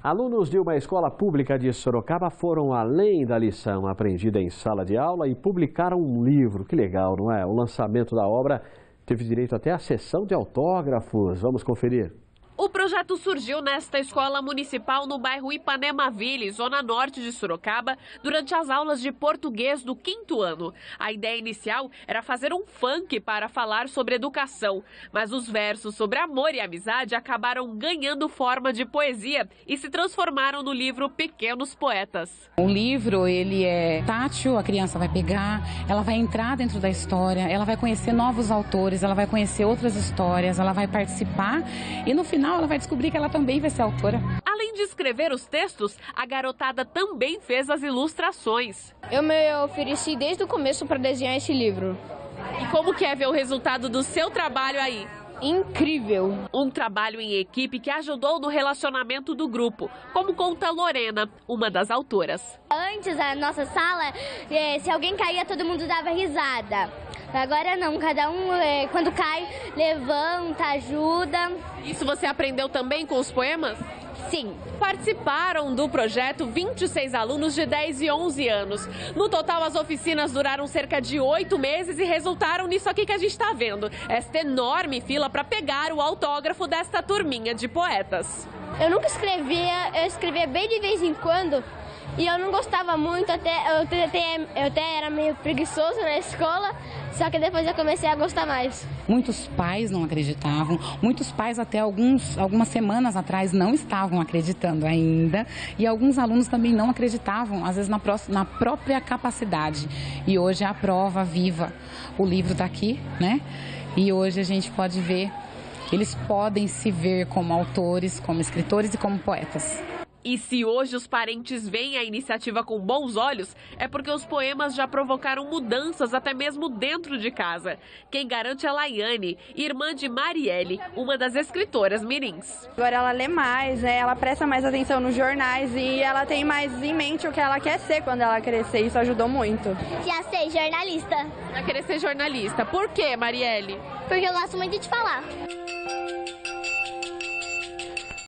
Alunos de uma escola pública de Sorocaba foram além da lição aprendida em sala de aula e publicaram um livro. Que legal, não é? O lançamento da obra teve direito até à sessão de autógrafos. Vamos conferir. O projeto surgiu nesta escola municipal no bairro Ipanema-Ville, zona norte de Sorocaba, durante as aulas de português do 5º ano. A ideia inicial era fazer um funk para falar sobre educação, mas os versos sobre amor e amizade acabaram ganhando forma de poesia e se transformaram no livro Pequenos Poetas. O livro, ele é tátil, a criança vai pegar, ela vai entrar dentro da história, ela vai conhecer novos autores, ela vai conhecer outras histórias, ela vai participar e no final ela vai descobrir que ela também vai ser autora. Além de escrever os textos, a garotada também fez as ilustrações. Eu me ofereci desde o começo para desenhar esse livro. E como que é ver o resultado do seu trabalho aí? Incrível! Um trabalho em equipe que ajudou no relacionamento do grupo, como conta Lorena, uma das autoras. Antes, a nossa sala, se alguém caía, todo mundo dava risada. Agora não, cada um, quando cai, levanta, ajuda. Isso você aprendeu também com os poemas? Sim. Participaram do projeto 26 alunos de 10 e 11 anos. No total, as oficinas duraram cerca de 8 meses e resultaram nisso aqui que a gente está vendo. Esta enorme fila para pegar o autógrafo desta turminha de poetas. Eu nunca escrevia, eu escrevia bem de vez em quando. E eu não gostava muito, eu até era meio preguiçoso na escola, só que depois eu comecei a gostar mais. Muitos pais não acreditavam, muitos pais até algumas semanas atrás não estavam acreditando ainda e alguns alunos também não acreditavam, às vezes na própria capacidade. E hoje é a prova viva, o livro está aqui, né? E hoje a gente pode ver, eles podem se ver como autores, como escritores e como poetas. E se hoje os parentes veem a iniciativa com bons olhos, é porque os poemas já provocaram mudanças até mesmo dentro de casa. Quem garante é a Laiane, irmã de Marielle, uma das escritoras mirins. Agora ela lê mais, né? Ela presta mais atenção nos jornais e ela tem mais em mente o que ela quer ser quando ela crescer. Isso ajudou muito. Já sei, jornalista. Vai querer ser jornalista. Por quê, Marielle? Porque eu gosto muito de falar.